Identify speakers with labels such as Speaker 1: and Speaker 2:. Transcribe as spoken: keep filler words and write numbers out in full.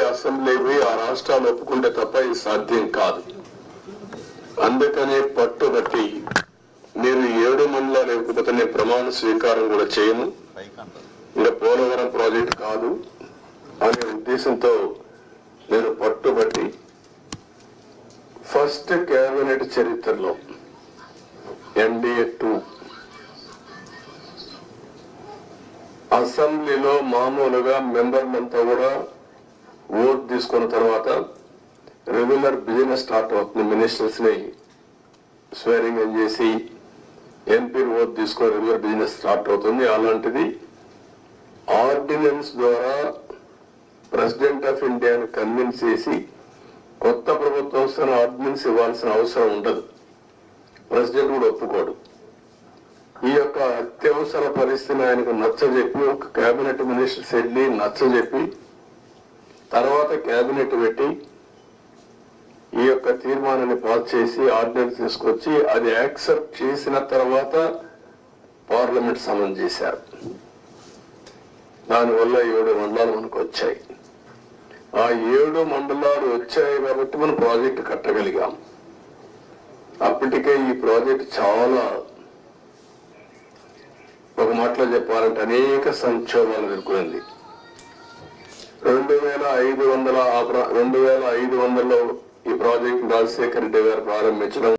Speaker 1: Assembly పోయి ఆ రాష్ట్రాలు ఒప్పుకుంటే తప్ప ఇది సాధ్యం కాదు. అందుకనే పట్టుబట్టి మీరు ఏడు మండలాలు లేకపోతే నేను ప్రమాణ స్వీకారం కూడా చేయను, ఇంకా పోలవరం ప్రాజెక్ట్ కాదు అనే ఉద్దేశంతో నేను పట్టుబట్టి ఫస్ట్ కేబినెట్ చరిత్రలో ఎన్డీఏ టూ అసెంబ్లీలో మామూలుగా మెంబర్లంతా కూడా ఓట్ తీసుకున్న తర్వాత రెగ్యులర్ బిజినెస్ స్టార్ట్ అవుతుంది. మినిస్టర్స్ ని స్వేరింగ్ ఇన్ చేసి ఎంపీలు ఓట్ తీసుకొని రెగ్యులర్ బిజినెస్ స్టార్ట్ అవుతుంది. అలాంటిది ఆర్డినెన్స్ ద్వారా ప్రెసిడెంట్ ఆఫ్ ఇండియాని కన్విన్స్ చేసి కొత్త ప్రభుత్వం ఆర్డినెన్స్ ఇవ్వాల్సిన అవసరం ఉండదు. ప్రెసిడెంట్ కూడా ఒప్పుకోడు. ఈ యొక్క అత్యవసర పరిస్థితిని ఆయనకు నచ్చజెప్పి ఒక కేబినెట్ మినిస్టర్స్ వెళ్ళి నచ్చజెప్పి తర్వాత కేబినెట్ పెట్టి ఈ యొక్క తీర్మానాన్ని పాస్ చేసి ఆర్డినెన్స్ తీసుకొచ్చి అది యాక్సెప్ట్ చేసిన తర్వాత పార్లమెంట్ సమన్ చేశారు. దానివల్ల ఏడు మండలాలు మనకు వచ్చాయి. ఆ ఏడు మండలాలు వచ్చాయి కాబట్టి మనం ప్రాజెక్టు కట్టగలిగాం. అప్పటికే ఈ ప్రాజెక్టు చాలా, ఒక మాటలో చెప్పాలంటే అనేక సంక్షోభాలు ఎదుర్కొంది. రెండు వేల ఐదు వందల రెండు వేల ఐదు వందలలో ఈ ప్రాజెక్టు రాజశేఖర రెడ్డి గారు ప్రారంభించడం